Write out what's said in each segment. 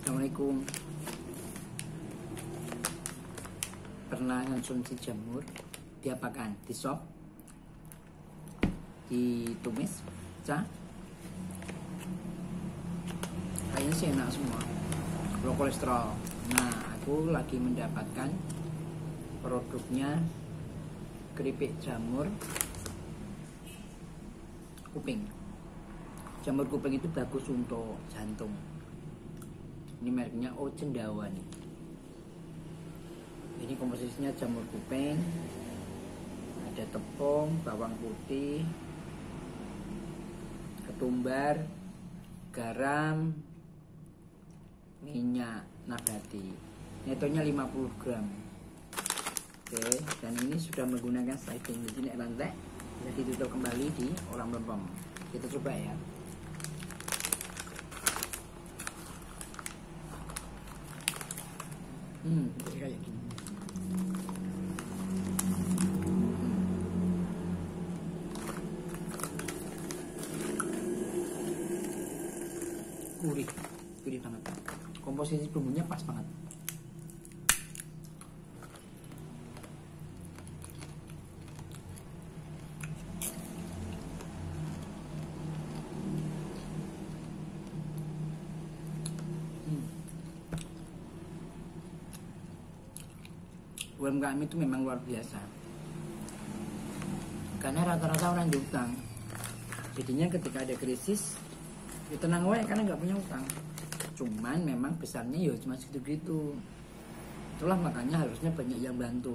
Assalamualaikum. Pernah konsumsi jamur? Diapakan? Di sop? Ditumis? Pecah? Kayaknya sih enak semua. Low kolesterol. Nah, aku lagi mendapatkan produknya keripik jamur kuping. Jamur kuping itu bagus untuk jantung. Ini mereknya Cendawa nih. Ini komposisinya jamur kuping, ada tepung, bawang putih, ketumbar, garam, minyak nabati. Netonya 50 gram. Oke, dan ini sudah menggunakan sliding di sini rantai. Jadi ditutup kembali di orang lempem. Kita coba ya. Kayak gini. Gurih banget. Komposisi bumbunya pas banget. UMKM itu memang luar biasa, karena rata-rata orang diutang. Jadinya ketika ada krisis, ya tenang wae karena nggak punya utang. Cuman memang besarnya ya cuma segitu-gitu. Itulah makanya harusnya banyak yang bantu.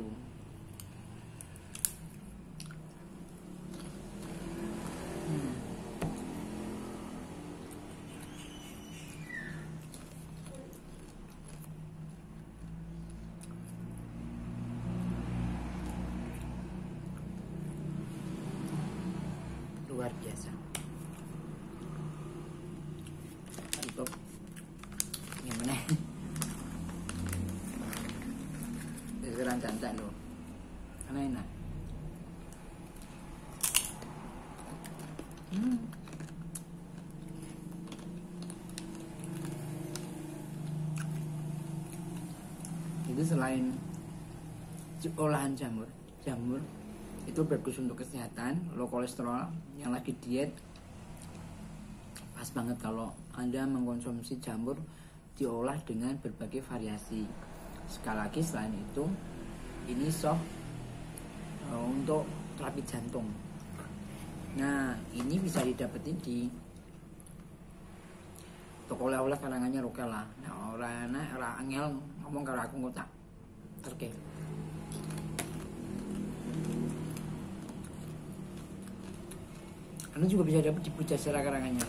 Luar biasa. Mantap. Gimana? Sekarang cantik loh. Karena enak. Itu selain olahan jamur itu bagus untuk kesehatan, low kolesterol, yang lagi diet pas banget kalau Anda mengkonsumsi jamur diolah dengan berbagai variasi. Sekali lagi selain itu, ini sop untuk terapi jantung. Nah, ini bisa didapetin di toko oleh-oleh karangannya Rokela. Nah, orang angel ngomong kalau aku ngotak terke. Anda juga bisa dapat di Pujasera karangannya.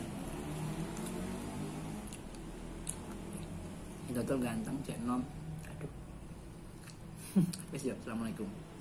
Dodol ganteng, cek nom. Aduh. Wes ya, assalamualaikum.